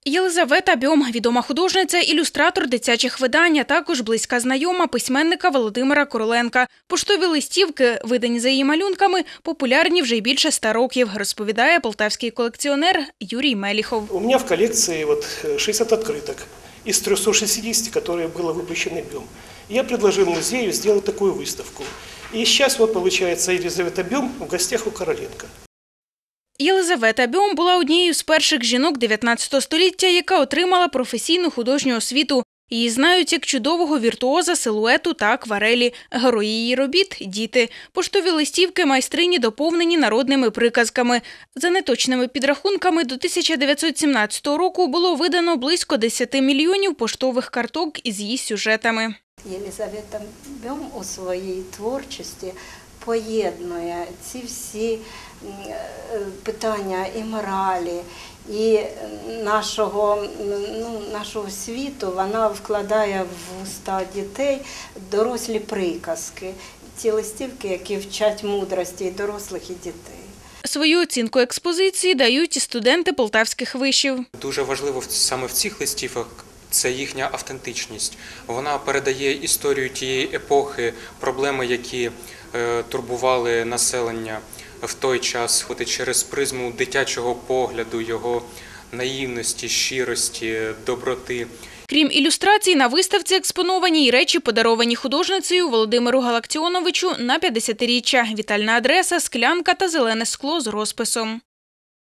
Єлизавета Бьом – відома художниця, ілюстратор дитячих видань, а також близька знайома письменника Володимира Короленка. Поштові листівки, видані за її малюнками, популярні вже й більше 100 років, розповідає полтавський колекціонер Юрій Меліхов. У мене в колекції 60 відкриток із 360, які були випущені Бьом. Я предложил музею сделать такую выставку. И сейчас получается Елизавета Бьом в гостях у Короленка. Єлизавета Бьом була однією з перших жінок 19 століття, яка отримала професійну художню освіту. Її знають як чудового віртуоза силуету та акварелі. Герої її робіт – діти. Поштові листівки майстрині доповнені народними приказками. За неточними підрахунками, до 1917 року було видано близько 10 мільйонів поштових карток із її сюжетами. Єлизавета Бьом у своїй творчості поєднує ці всі питання і моралі, і нашого світу. Вона вкладає в уста дітей дорослі приказки, ті листівки, які вчать мудрості і дорослих, і дітей. Свою оцінку експозиції дають і студенти полтавських вишів. Дуже важливо саме в цих листівках – це їхня автентичність. Вона передає історію тієї епохи, проблеми, які турбували населення в той час, через призму дитячого погляду, його наївності, щирості, доброти. Крім ілюстрацій, на виставці експоновані й речі, подаровані художницею Володимиру Галактіоновичу на 50-річчя. Вітальна адреса, склянка та зелене скло з розписом.